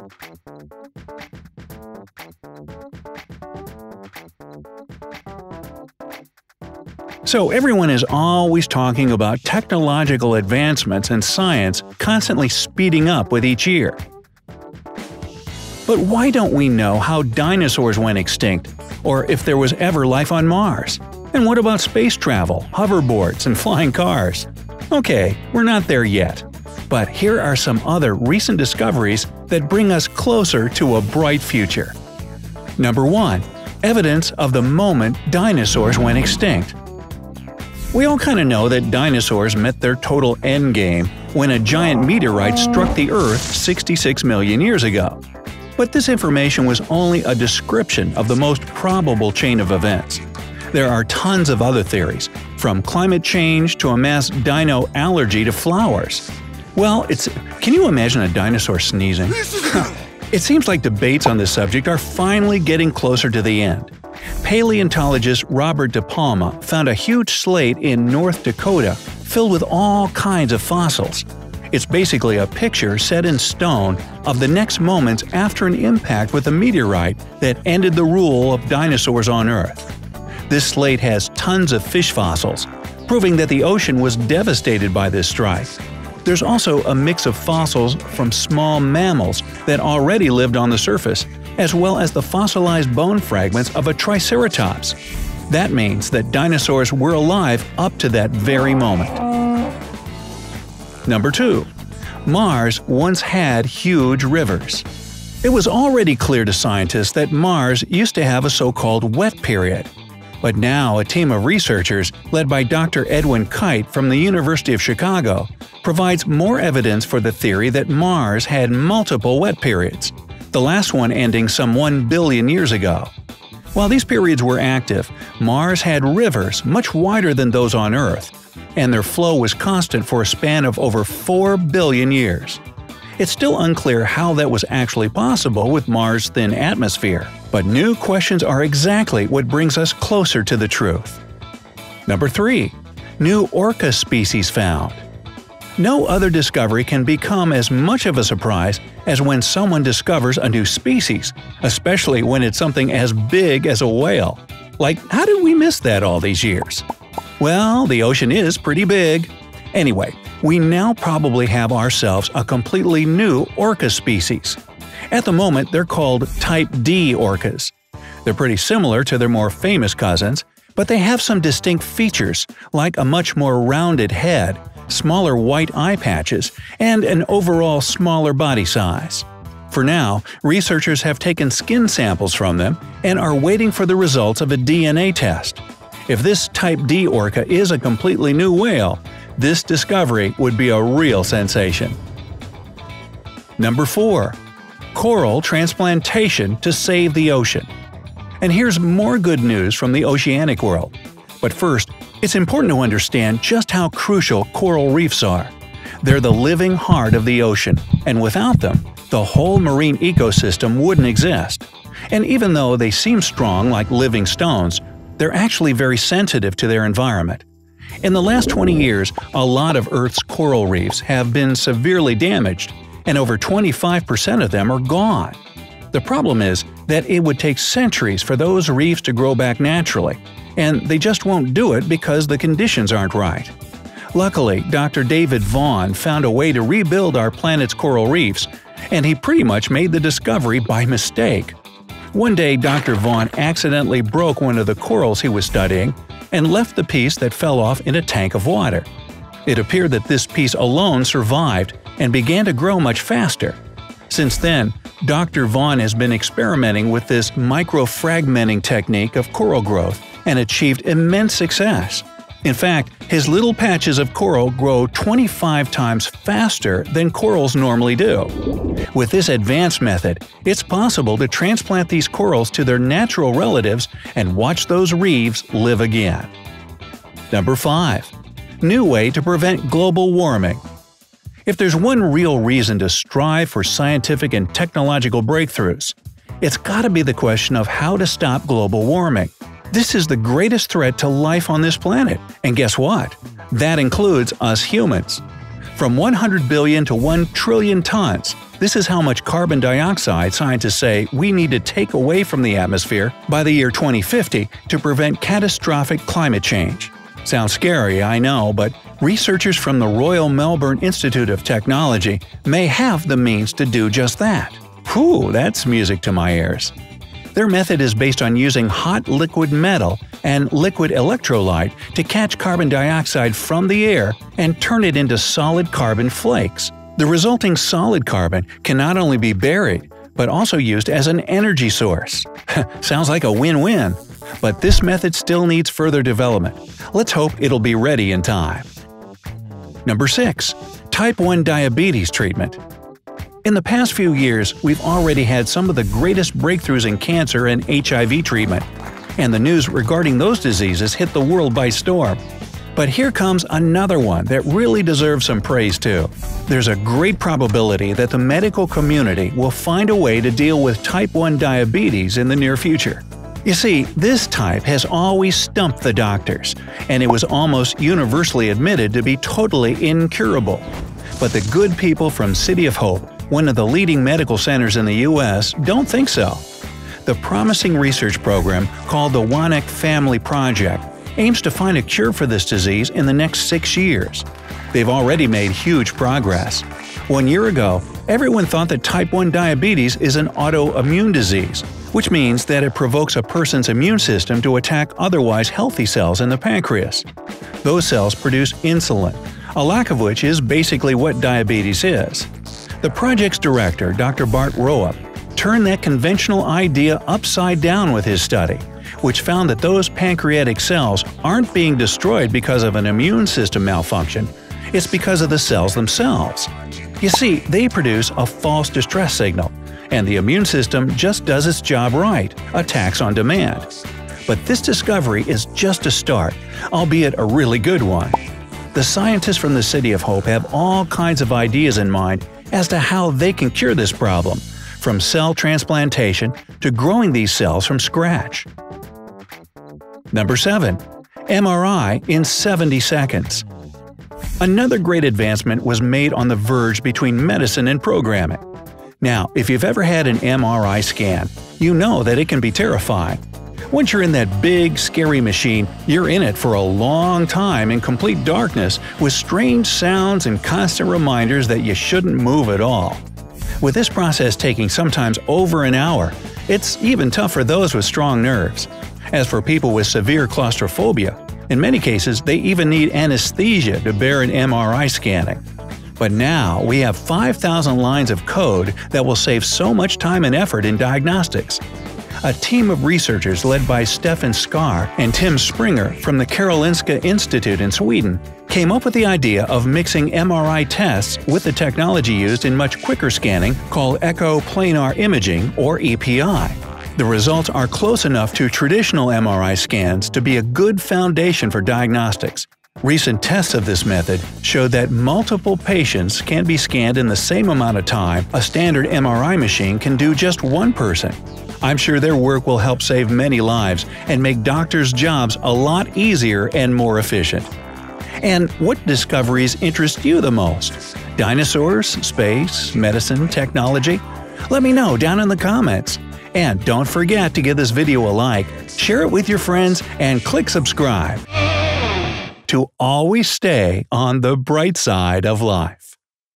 So everyone is always talking about technological advancements and science constantly speeding up with each year. But why don't we know how dinosaurs went extinct, or if there was ever life on Mars? And what about space travel, hoverboards, and flying cars? Okay, we're not there yet. But here are some other recent discoveries that bring us closer to a bright future. Number 1. Evidence of the moment dinosaurs went extinct. We all kind of know that dinosaurs met their total endgame when a giant meteorite struck the Earth 66 million years ago. But this information was only a description of the most probable chain of events. There are tons of other theories, from climate change to a mass dino allergy to flowers. Well, can you imagine a dinosaur sneezing? It seems like debates on this subject are finally getting closer to the end. Paleontologist Robert DePalma found a huge slate in North Dakota filled with all kinds of fossils. It's basically a picture set in stone of the next moments after an impact with a meteorite that ended the rule of dinosaurs on Earth. This slate has tons of fish fossils, proving that the ocean was devastated by this strike. There's also a mix of fossils from small mammals that already lived on the surface, as well as the fossilized bone fragments of a triceratops. That means that dinosaurs were alive up to that very moment. Number 2. Mars once had huge rivers. It was already clear to scientists that Mars used to have a so-called wet period. But now a team of researchers, led by Dr. Edwin Kite from the University of Chicago, provides more evidence for the theory that Mars had multiple wet periods, the last one ending some 1 billion years ago. While these periods were active, Mars had rivers much wider than those on Earth, and their flow was constant for a span of over 4 billion years. It's still unclear how that was actually possible with Mars' thin atmosphere, but new questions are exactly what brings us closer to the truth. Number 3. New Orca species found. No other discovery can become as much of a surprise as when someone discovers a new species, especially when it's something as big as a whale. Like, how did we miss that all these years? Well, the ocean is pretty big. Anyway, we now probably have ourselves a completely new orca species. At the moment, they're called Type D orcas. They're pretty similar to their more famous cousins, but they have some distinct features, like a much more rounded head, smaller white eye patches, and an overall smaller body size. For now, researchers have taken skin samples from them and are waiting for the results of a DNA test. If this Type D orca is a completely new whale, this discovery would be a real sensation. Number 4. Coral transplantation to save the ocean. And here's more good news from the oceanic world. But first, it's important to understand just how crucial coral reefs are. They're the living heart of the ocean, and without them, the whole marine ecosystem wouldn't exist. And even though they seem strong like living stones, they're actually very sensitive to their environment. In the last 20 years, a lot of Earth's coral reefs have been severely damaged, and over 25% of them are gone. The problem is that it would take centuries for those reefs to grow back naturally, and they just won't do it because the conditions aren't right. Luckily, Dr. David Vaughan found a way to rebuild our planet's coral reefs, and he pretty much made the discovery by mistake. One day, Dr. Vaughan accidentally broke one of the corals he was studying and left the piece that fell off in a tank of water. It appeared that this piece alone survived and began to grow much faster. Since then, Dr. Vaughan has been experimenting with this microfragmenting technique of coral growth and achieved immense success. In fact, his little patches of coral grow 25 times faster than corals normally do. With this advanced method, it's possible to transplant these corals to their natural relatives and watch those reefs live again. Number 5. New way to prevent global warming. If there's one real reason to strive for scientific and technological breakthroughs, it's gotta be the question of how to stop global warming. This is the greatest threat to life on this planet, and guess what? That includes us humans. From 100 billion to 1 trillion tons, This is how much carbon dioxide scientists say we need to take away from the atmosphere by the year 2050 to prevent catastrophic climate change. Sounds scary, I know, but researchers from the Royal Melbourne Institute of Technology may have the means to do just that. Whew, that's music to my ears. Their method is based on using hot liquid metal and liquid electrolyte to catch carbon dioxide from the air and turn it into solid carbon flakes. The resulting solid carbon can not only be buried, but also used as an energy source. Sounds like a win-win. But this method still needs further development. Let's hope it'll be ready in time. Number 6. Type 1 diabetes treatment. In the past few years, we've already had some of the greatest breakthroughs in cancer and HIV treatment, and the news regarding those diseases hit the world by storm. But here comes another one that really deserves some praise too. There's a great probability that the medical community will find a way to deal with type 1 diabetes in the near future. You see, this type has always stumped the doctors, and it was almost universally admitted to be totally incurable. But the good people from City of Hope, one of the leading medical centers in the U.S., don't think so. The promising research program called the Wanek Family Project aims to find a cure for this disease in the next 6 years. They've already made huge progress. 1 year ago, everyone thought that type 1 diabetes is an autoimmune disease, which means that it provokes a person's immune system to attack otherwise healthy cells in the pancreas. Those cells produce insulin, a lack of which is basically what diabetes is. The project's director, Dr. Bart Roap, turned that conventional idea upside down with his study, which found that those pancreatic cells aren't being destroyed because of an immune system malfunction, it's because of the cells themselves. You see, they produce a false distress signal, and the immune system just does its job right, attacks on demand. But this discovery is just a start, albeit a really good one. The scientists from the City of Hope have all kinds of ideas in mind as to how they can cure this problem, from cell transplantation to growing these cells from scratch. Number 7. MRI in 70 seconds. Another great advancement was made on the verge between medicine and programming. Now, if you've ever had an MRI scan, you know that it can be terrifying. Once you're in that big, scary machine, you're in it for a long time in complete darkness with strange sounds and constant reminders that you shouldn't move at all. With this process taking sometimes over an hour, it's even tough for those with strong nerves. As for people with severe claustrophobia, in many cases they even need anesthesia to bear an MRI scanning. But now we have 5,000 lines of code that will save so much time and effort in diagnostics. A team of researchers led by Stefan Skar and Tim Springer from the Karolinska Institute in Sweden came up with the idea of mixing MRI tests with the technology used in much quicker scanning called echo-planar imaging, or EPI. The results are close enough to traditional MRI scans to be a good foundation for diagnostics. Recent tests of this method showed that multiple patients can be scanned in the same amount of time a standard MRI machine can do just one person. I'm sure their work will help save many lives and make doctors' jobs a lot easier and more efficient. And what discoveries interest you the most? Dinosaurs, space, medicine, technology? Let me know down in the comments. And don't forget to give this video a like, share it with your friends, and click subscribe to always stay on the bright side of life.